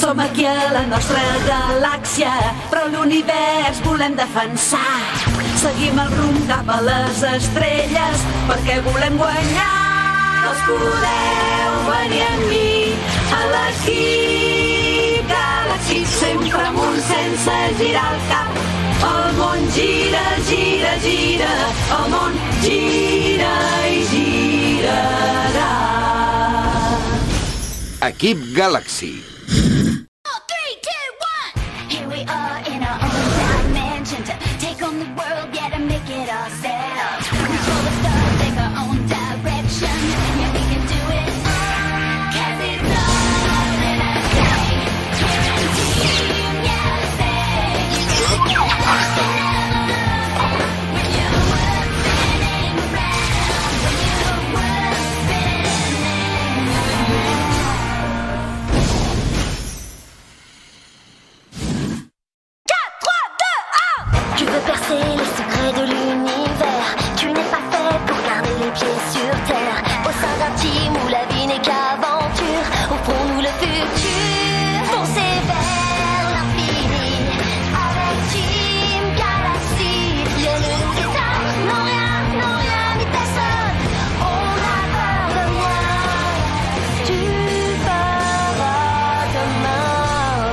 Som aquí a la nostra galàxia, però l'univers volem defensar. Seguim el rumb cap a les estrelles, perquè volem guanyar. Els podeu venir amb mi a l'equip Galaxy, sempre amunt sense girar el cap. El món gira, gira, gira, el món gira i girarà. Equip Galaxy. Tu veux percer les secrets de l'univers. Tu n'es pas fait pour garder les pieds sur terre. Au sein d'un team où la vie n'est qu'aventure, offrons-nous le futur. Foncez vers l'infini avec Team Galaxy. Rien ne nous éteint, non rien ni personne. On n'a peur de rien. Tu feras demain.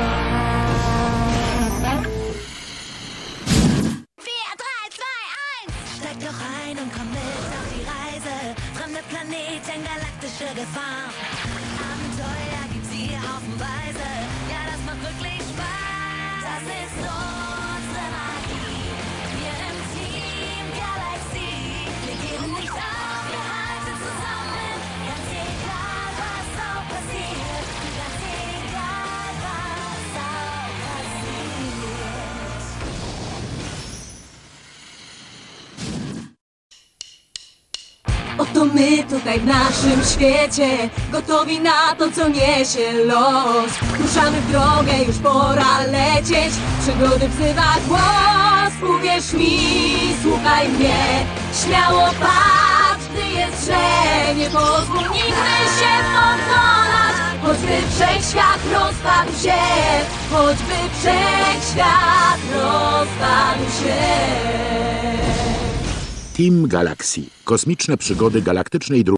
Steig doch ein und komm mit auf die Reise. Fremde Planeten, galaktische Gefahren. Abenteuer gibt's hier haufenweise. Ja, das macht wirklich Spaß. Das ist unsere Magie. Wir im Team Galaxy. Wir geben nicht auf, wir halten zusammen. Ganz egal, was auch passiert. Ganz egal, was auch passiert. Oto my tutaj w naszym świecie, gotowi na to, co niesie los. Ruszamy w drogę, już pora lecieć, przygody wzywa głos. Uwierz mi, słuchaj mnie, śmiało patrz, gdy jest źle. Nie pozwól nigdy się pokonać, choćby wszechświat rozpadł się. Choćby wszechświat rozpadł się. Team Galaxy. Kosmiczne przygody galaktycznej drużyny.